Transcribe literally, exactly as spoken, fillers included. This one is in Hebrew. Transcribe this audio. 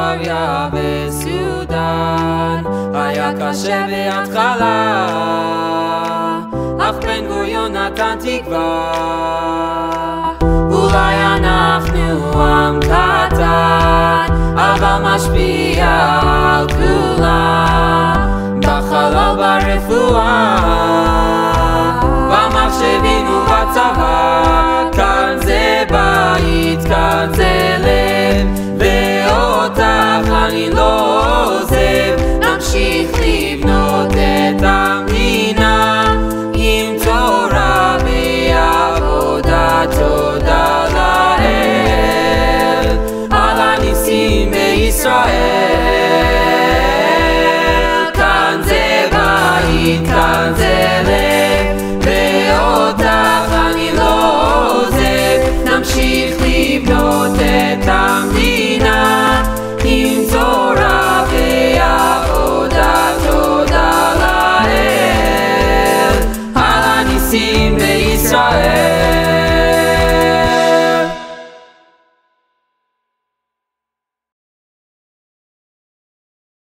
סוריה וסודן. היה קשה בהתחלה, אך בן גוריון נתן תקווה. אולי אנחנו עם קטן, אבל משפיע על כולם. בחלל, ברפואה, במחשבים ובצבא. כאן זה בית, כאן זה לב, ואותך אני לא עוזב. נמשיך לבנות את המדינה עם תורה ועבודה. תודה לאל על הניסים בישראל.